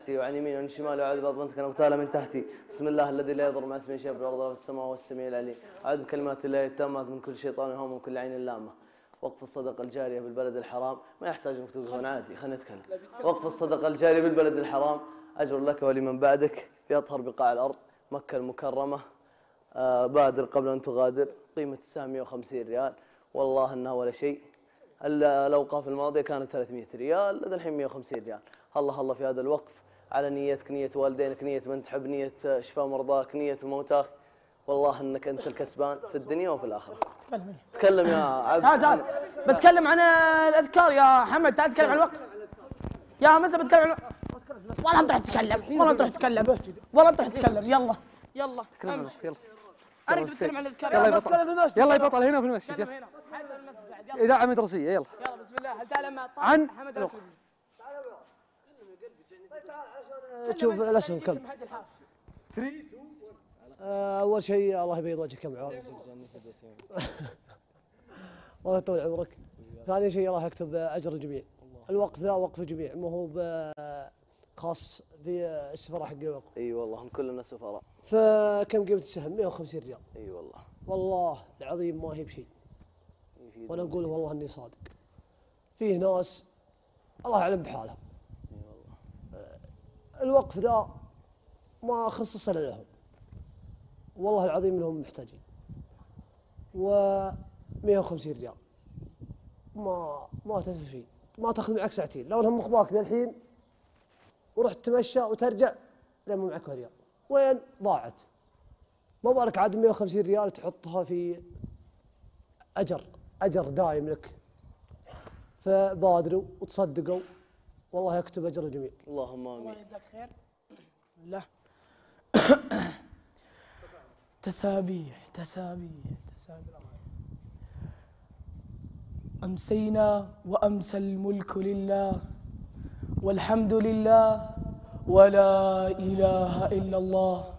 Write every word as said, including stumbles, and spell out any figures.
تحتي وعن يميني وعن شمالي وأعوذ بعظمتك أن أغتال من تحتي. بسم الله الذي لا يضر مع اسمه شيء في الأرض ولا في السماء والسميع العليم. أعوذ بكلمات الله التامات من كل شيطان وهم ومن كل عين لامة. وقف الصدقة الجارية بالبلد الحرام ما يحتاج انك توقفون عادي، خلينا نتكلم. وقف الصدقة الجارية بالبلد الحرام أجر لك ولمن بعدك في أطهر بقاع الأرض مكة المكرمة. آه بادر قبل أن تغادر. قيمة السهم مئة وخمسين ريال، والله إنها ولا شيء. الأوقاف الماضية كانت ثلاثمئة ريال، الحين مئة وخمسين ريال. الله الله في هذا الوقف على نيتك، نية والدينك، نية من تحب، نية شفاء مرضاك، نية موتاك. والله انك انت الكسبان في الدنيا وفي الاخره. تكلم تكلم يا عبد. تعال تعال بتكلم عن الاذكار يا محمد. تعال تكلم عن الوقف يا مزه. بتكلم عن والله انت راح تتكلم، والله انت راح تتكلم، والله انت راح تتكلم. يلا يلا تكلم عن الوقف. يلا اريد اتكلم عن الاذكار. يلا يا بطل، يلا يا بطل هنا في المسجد. يلا اذاعه مدرسيه. يلا يلا بسم الله. هل تعلم عن محمد الوقف؟ شوف الاسهم كم. اول شيء الله يبيض وجهك يا معاذ. الله يطول عمرك. ثاني شيء الله يكتب اجر الجميع. الوقف ذا وقف الجميع، ما هو خاص في السفراء حق الوقف. اي والله هم كلنا سفراء. فكم قيمه السهم؟ مئة وخمسين ريال. اي والله. والله العظيم ما هي بشيء. وانا اقول والله اني صادق. فيه ناس الله اعلم بحالها. اي والله. الوقف ذا ما خصص الا لهم. والله العظيم انهم محتاجين. و مئة وخمسين ريال ما ما تسوي شيء، ما تاخذ معك ساعتين. لو انهم مخباك للحين ورحت تمشى وترجع لما معك ريال، وين ضاعت؟ ما بالك عاد مئة وخمسين ريال تحطها في اجر، اجر دايم لك. فبادروا وتصدقوا والله يكتب اجر الجميع. اللهم امين. الله يجزاك خير. بسم الله. تسابيح تسابيح تسابيح. أمسينا وأمسى الملك لله والحمد لله ولا إله إلا الله